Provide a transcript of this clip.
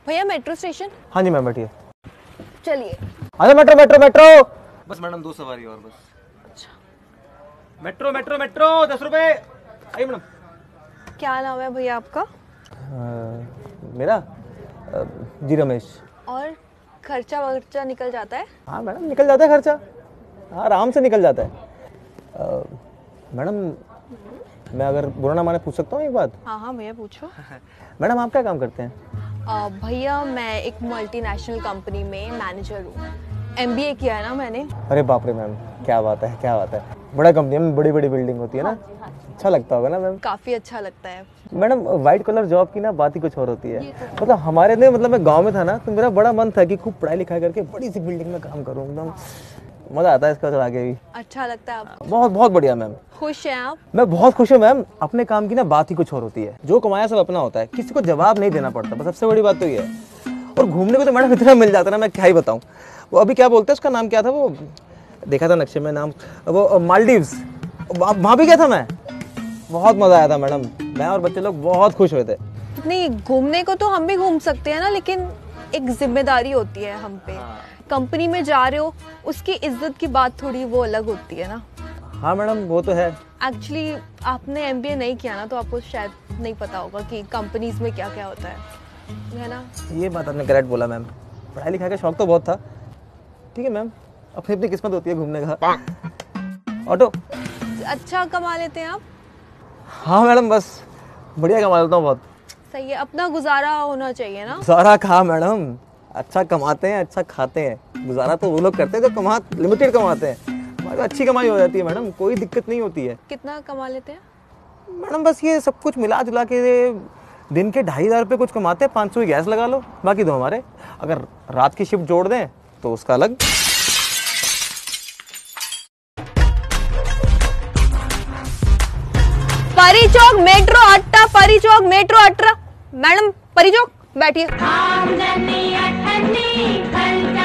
भैया metro station. हाँ जी ma'am बैठिए। चलिए। अरे मेट्रो मेट्रो मेट्रो। बस मैडम 2 सवारी और बस। अच्छा। मेट्रो मेट्रो मेट्रो 10 रुपए। आइए मैडम। क्या नाम है भैया आपका? मेरा जी रमेश। और खर्चा वर्चा निकल जाता है? हाँ मैडम निकल जाता है खर्चा, आराम से निकल जाता है। मैडम मैं अगर बुरा ना माने पूछ सकता हूँ एक बात? हाँ हाँ भैया पूछो। मैडम आप क्या काम करते हैं? भैया मैं एक मल्टीनेशनल कंपनी में मैनेजर हूँ। MBA किया है ना मैंने। अरे बाप रे मैम, क्या बात है क्या बात है। बड़ा कंपनी में बड़ी बड़ी बिल्डिंग होती है ना। अच्छा लगता होगा ना मैम? काफ़ी अच्छा लगता है मैडम। वाइट कलर जॉब की ना बात ही कुछ और होती है। मतलब हमारे ने मतलब मैं गांव में था ना, तो मेरा बड़ा मन था कि खूब पढ़ाई लिखाई करके बड़ी सी बिल्डिंग में काम करूँ। एकदम मजा आता है इसका चला के भी। अच्छा लगता है आपको? बहुत बहुत बढ़िया मैम। खुश हैं आप? मैं बहुत खुश हूँ मैम। अपने काम की ना बात ही कुछ और होती है। जो कमाया सब अपना होता है, किसी को जवाब नहीं देना पड़ता, बस सबसे बड़ी बात तो ये है। और घूमने को तो मैडम इतना मिल जाता है ना, मैं क्या ही बताऊँ। वो अभी क्या बोलते हैं उसका नाम क्या था, वो देखा था नक्शे में नाम, वो मालदीव्स, वहाँ भी गया था मैं। बहुत मजा आया था मैडम। मैं और बच्चे लोग बहुत खुश हुए थे। नहीं, घूमने को तो हम भी घूम सकते हैं ना, लेकिन एक जिम्मेदारी होती है हम पे। कंपनी में जा रहे हो, उसकी इज्जत की बात थोड़ी वो अलग होती है ना। हाँ मैडम वो तो है। एक्चुअली आपने MBA नहीं किया ना, तो आपको शायद नहीं पता होगा कि कंपनीज में क्या क्या होता है ना। ये बात आपने करेक्ट बोला मैम। पढ़ाई लिखाई का शौक तो बहुत था। ठीक है मैम, अपनी अपनी किस्मत होती है घूमने का। ऑटो अच्छा कमा लेते हैं आप? हाँ मैडम बस बढ़िया कमा लेता हूँ बहुत। सही है, अपना गुजारा होना चाहिए ना। गुजारा कहा मैडम, अच्छा कमाते हैं अच्छा खाते हैं। गुजारा तो वो लोग करते हैं जो लिमिटेड कमाते हैं। हमारी तो अच्छी कमाई हो जाती है मैडम, कोई दिक्कत नहीं होती है। कितना कमा लेते हैं मैडम? बस ये सब कुछ मिला जुला के दिन के 2,500 रुपये कुछ कमाते हैं। 500 की गैस लगा लो, बाकी दो हमारे। अगर रात की शिफ्ट जोड़ दें तो उसका अलग। परी चौक मेट्रो अट्टा, परी चौक मेट्रो अट्टा। मैडम परी चौक बैठिए।